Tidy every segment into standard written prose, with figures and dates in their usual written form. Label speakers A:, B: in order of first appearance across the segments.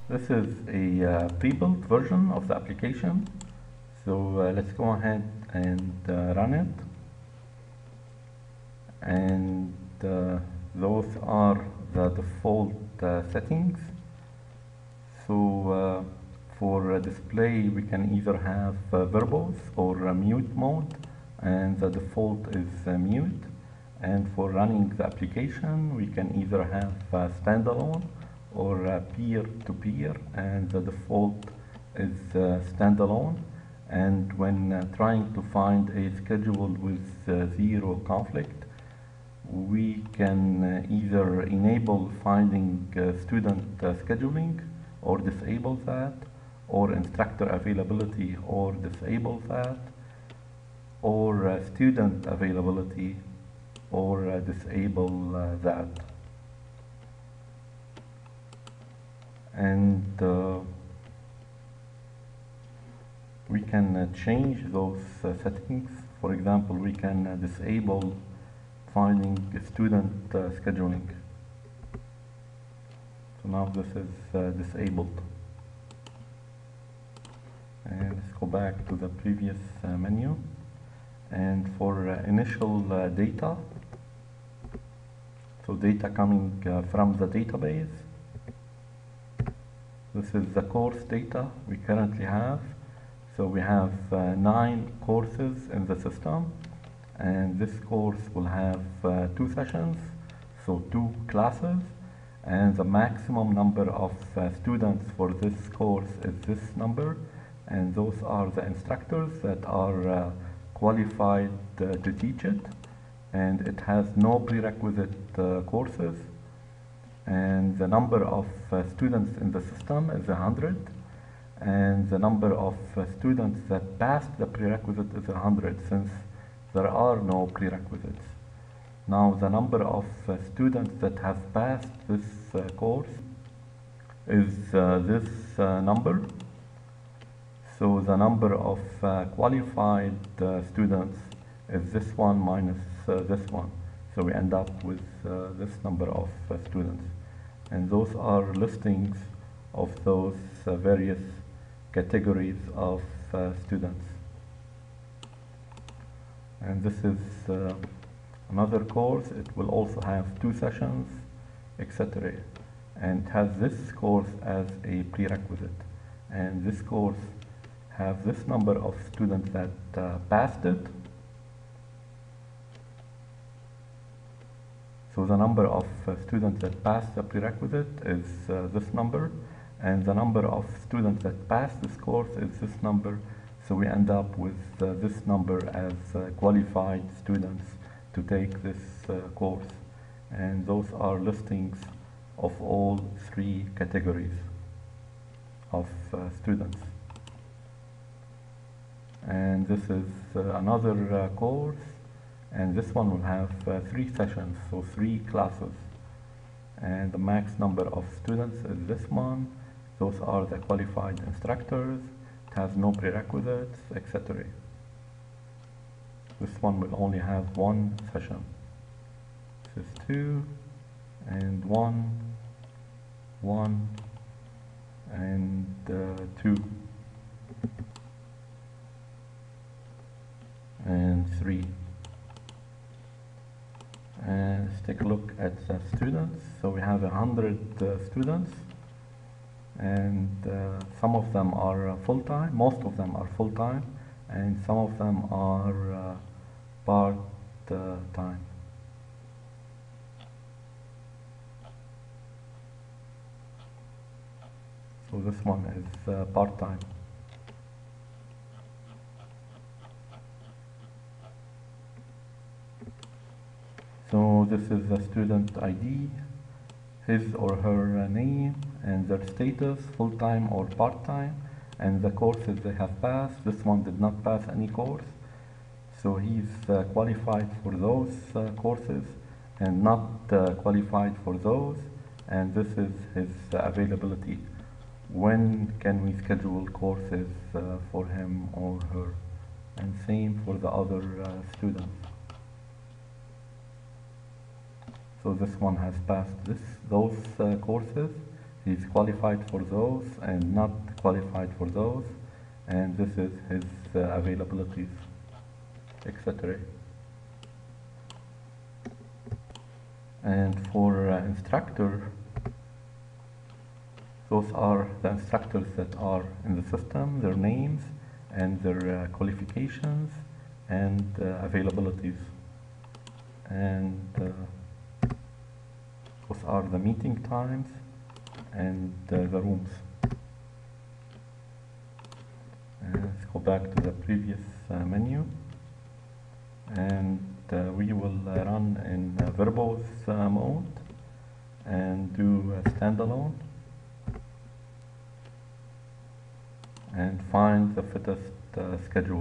A: This is a pre-built version of the application. So let's go ahead and run it. And those are the default settings. So for display, we can either have verbose or mute mode, and the default is mute. And for running the application, we can either have standalone or peer-to-peer, and the default is standalone. And when trying to find a schedule with zero conflict, we can either enable finding student scheduling or disable that, or instructor availability or disable that, or student availability or disable that. And we can change those settings. For example, we can disable finding student scheduling. So now this is disabled. And let's go back to the previous menu. And for initial data, so data coming from the database, this is the course data we currently have. So we have 9 courses in the system, and this course will have 2 sessions, so 2 classes, and the maximum number of students for this course is this number, and those are the instructors that are qualified to teach it, and it has no prerequisite courses, and the number of students in the system is 100, and the number of students that passed the prerequisite is 100, since there are no prerequisites. Now the number of students that have passed this course is this number. So the number of qualified students is this one minus this one. So we end up with this number of students. And those are listings of those various categories of students. And this is another course. It will also have 2 sessions, etc. And it has this course as a prerequisite. And this course have this number of students that passed it. So the number of students that passed the prerequisite is this number, and the number of students that passed this course is this number. So we end up with this number as qualified students to take this course. And those are listings of all 3 categories of students. And this is another course, and this one will have 3 sessions, so 3 classes. And the max number of students is this one. Those are the qualified instructors. It has no prerequisites, etc. This one will only have 1 session. This is 2, and 1, 1, and 2. And 3. And let's take a look at the students. So we have 100 students, and some of them are full-time, most of them are full-time, and some of them are part-time. So this one is part-time. So this is the student ID, his or her name, and their status, full-time or part-time, and the courses they have passed. This one did not pass any course, so he's qualified for those courses and not qualified for those, and this is his availability. When can we schedule courses for him or her? And same for the other students. So this one has passed those courses. He's qualified for those and not qualified for those, and this is his availabilities, etc. And for instructor, those are the instructors that are in the system, their names and their qualifications and availabilities. And those are the meeting times and the rooms. Let's go back to the previous menu, and we will run in verbose mode and do a standalone and find the fittest schedule.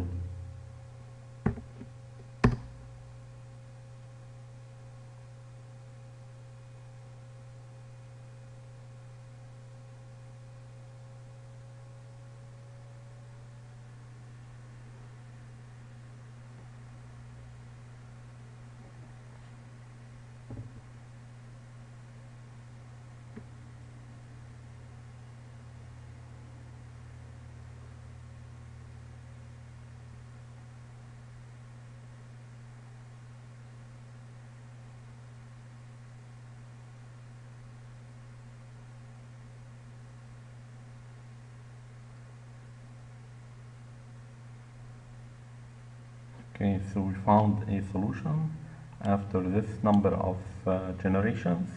A: Okay, so we found a solution after this number of generations.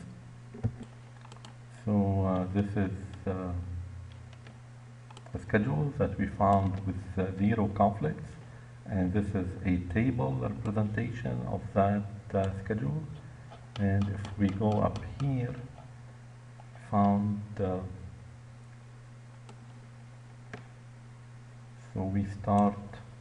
A: So this is the schedule that we found with 0 conflicts, and this is a table representation of that schedule. And if we go up here, found so we start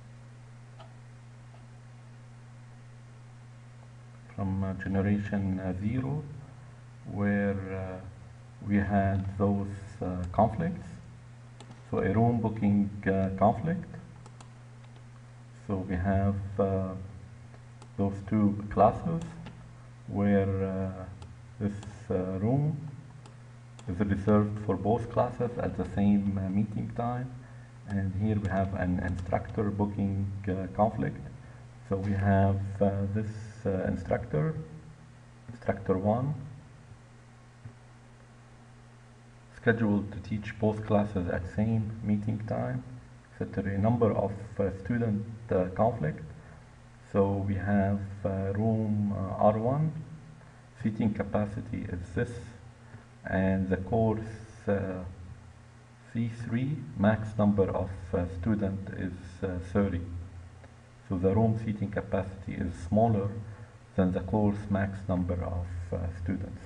A: from generation 0, where we had those conflicts. So a room booking conflict. So we have those two classes where this room is reserved for both classes at the same meeting time. And here we have an instructor booking conflict. So we have this instructor 1, scheduled to teach both classes at same meeting time, etc. Number of student conflict. So we have room R1, seating capacity is this, and the course C3, max number of student is 30. So the room seating capacity is smaller than the course max number of students.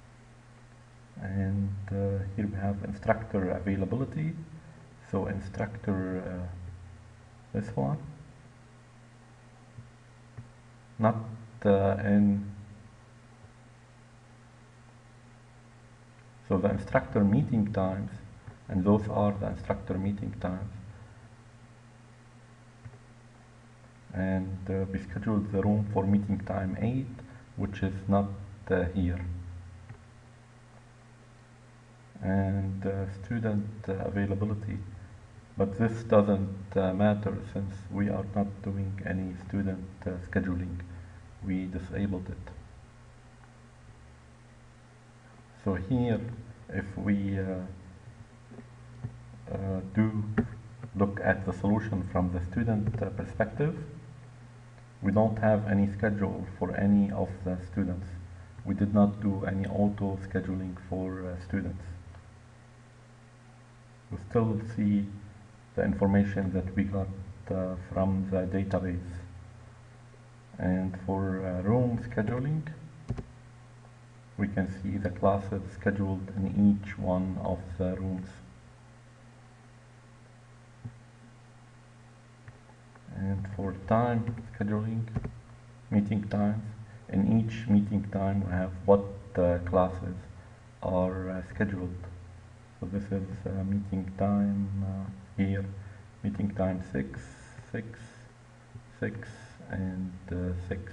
A: And here we have instructor availability. So instructor, this one, not in, so the instructor meeting times, and those are the instructor meeting times. And we scheduled the room for meeting time 8, which is not here. And student availability, but this doesn't matter since we are not doing any student scheduling. We disabled it. So here, if we do look at the solution from the student perspective, we don't have any schedule for any of the students. We did not do any auto scheduling for students. We still see the information that we got from the database. And for room scheduling, we can see the classes scheduled in each one of the rooms. And for time scheduling, meeting times, in each meeting time we have what classes are scheduled. So this is meeting time here, meeting time 6, 6, 6, and 6.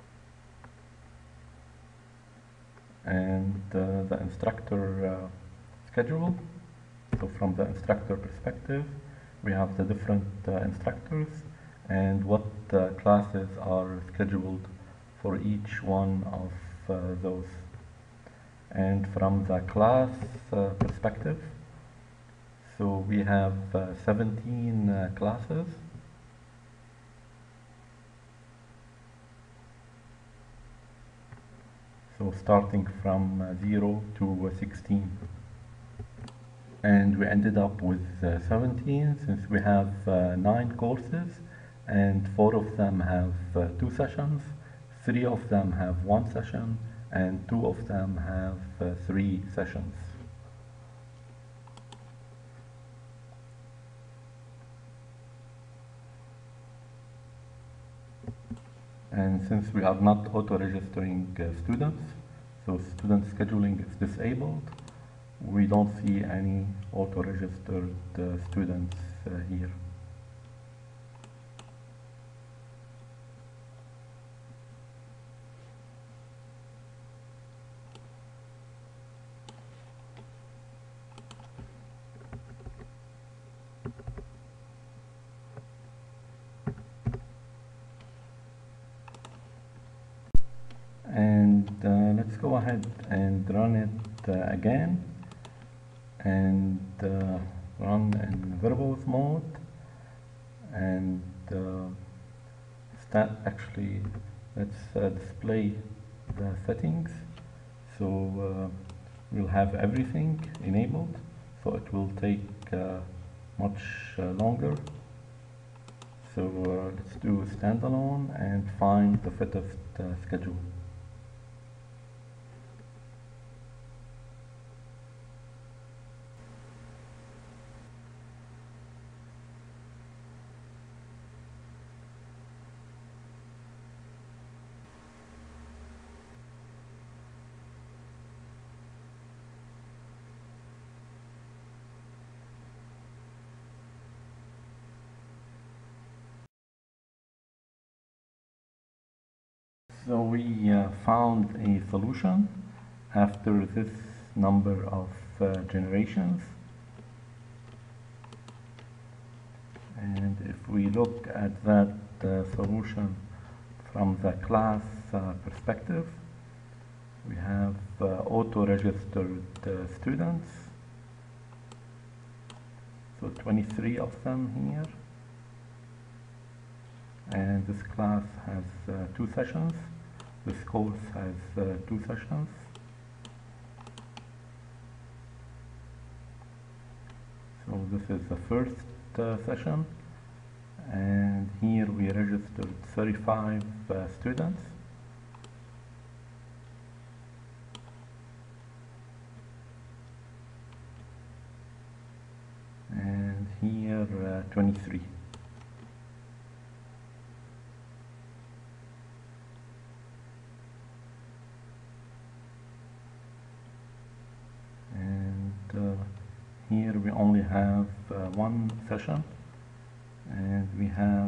A: And the instructor schedule. So from the instructor perspective, we have the different instructors and what classes are scheduled for each one of those. And from the class perspective, so we have 17 classes. So starting from 0 to 16. And we ended up with 17 since we have 9 courses and 4 of them have 2 sessions, 3 of them have 1 session, and 2 of them have 3 sessions. And since we are not auto-registering students, so student scheduling is disabled, we don't see any auto-registered students here. And let's go ahead and run it again, and run in verbose mode, and actually let's display the settings. So we'll have everything enabled, so it will take much longer. So let's do standalone and find the fittest schedule. So we found a solution after this number of generations. And if we look at that solution from the class perspective, we have auto-registered students, so 23 of them here. And this class has 2 sessions. This course has 2 sessions. So this is the first session, and here we registered 35 students. And here 23. Here we only have 1 session, and we have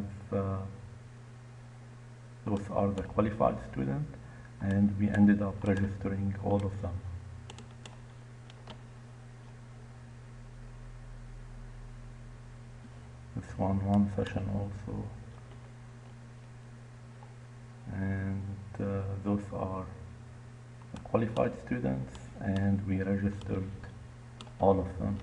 A: those are the qualified students, and we ended up registering all of them. This one session also, and those are the qualified students, and we registered all of them.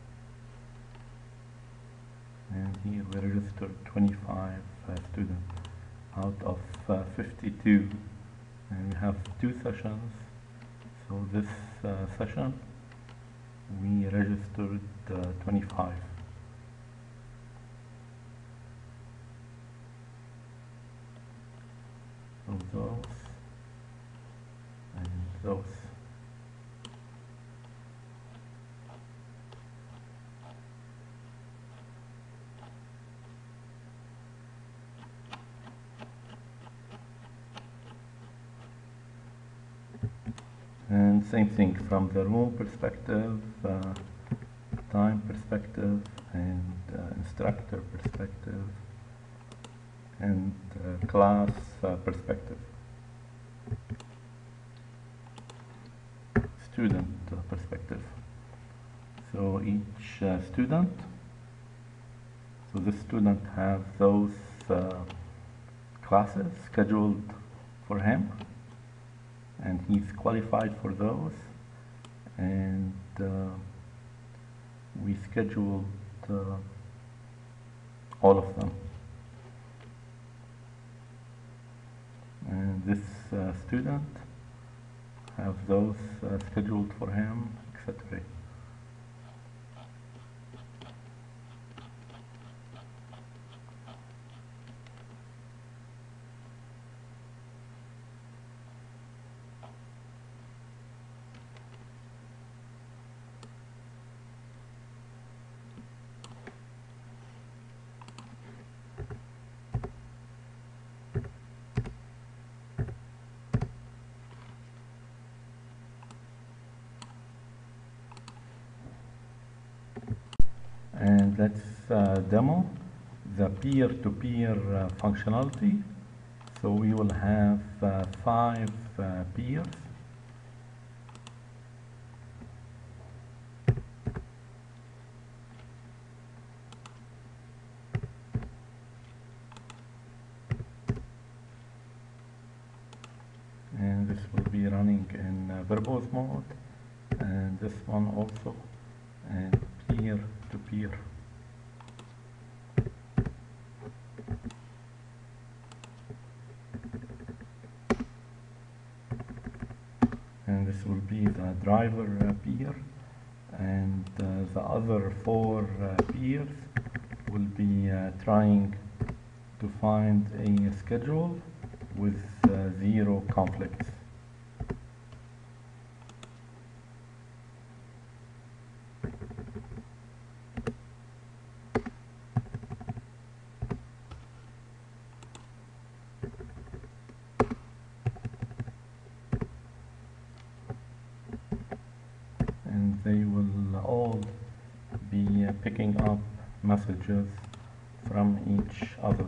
A: And here we registered 25 students out of 52, and we have 2 sessions. So this session we registered 25. So those and those. And same thing from the room perspective, time perspective, and instructor perspective, and class perspective, student perspective. So each student, so this student has those classes scheduled for him, and he's qualified for those, and we scheduled all of them. And this student have those scheduled for him, etc. And let's demo the peer-to-peer functionality. So we will have 5 peers. And this will be running in verbose mode, and this one also, and peer-to-peer. And this will be the driver peer, and the other 4 peers will be trying to find a schedule with 0 conflicts. And they will all be picking up messages from each other.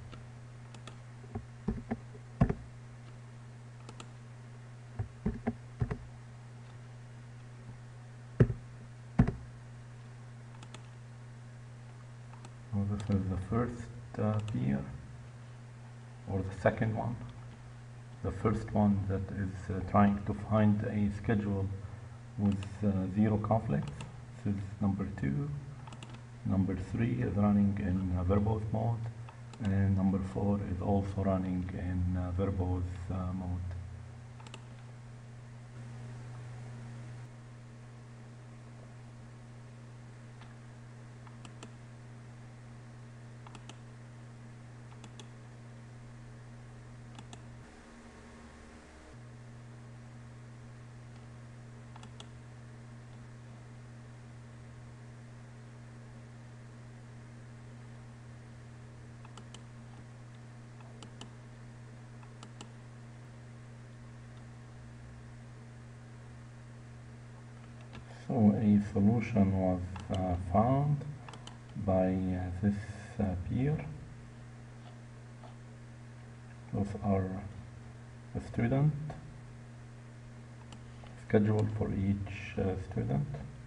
A: So this is the first peer, or the second one. The first one that is trying to find a schedule with 0 conflicts. This is number 2. Number 3 is running in verbose mode, and number 4 is also running in verbose mode. So a solution was found by this peer. Those are the student, schedule for each student.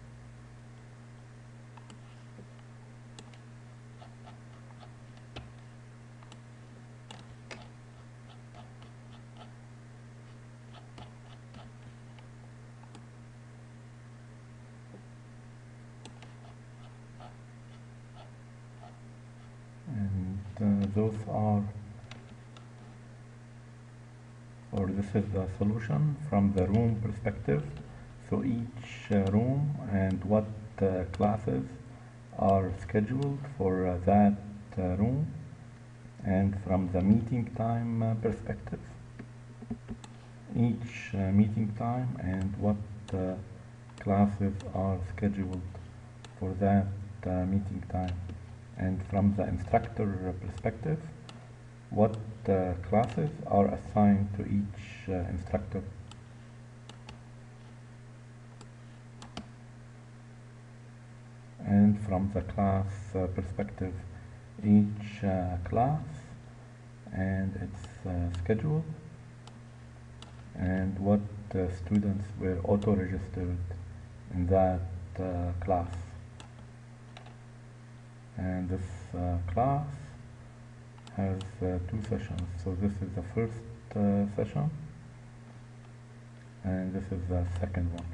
A: And those are, or this is the solution from the room perspective. So each room and what classes are scheduled for that room, and from the meeting time perspective, each meeting time and what classes are scheduled for that meeting time, and from the instructor perspective, what classes are assigned to each instructor. And from the class perspective, each class and its schedule, and what students were auto-registered in that class. And this class has two sessions. So this is the first session, and this is the second one.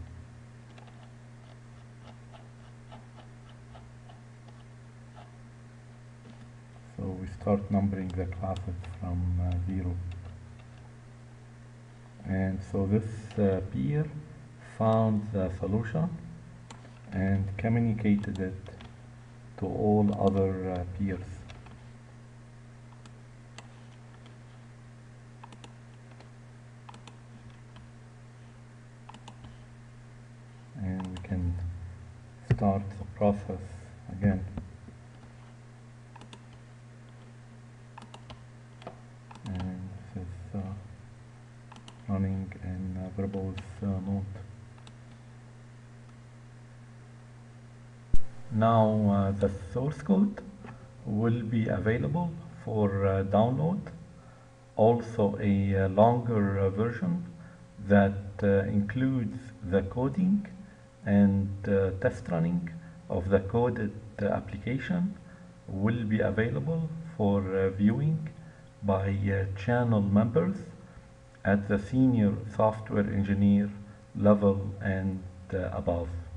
A: So we start numbering the classes from 0. And so this peer found the solution and communicated it to all other peers. And we can start the process again. And this is running in verbose mode. Now the source code will be available for download. Also a longer version that includes the coding and test running of the coded application will be available for viewing by channel members at the senior software engineer level and above.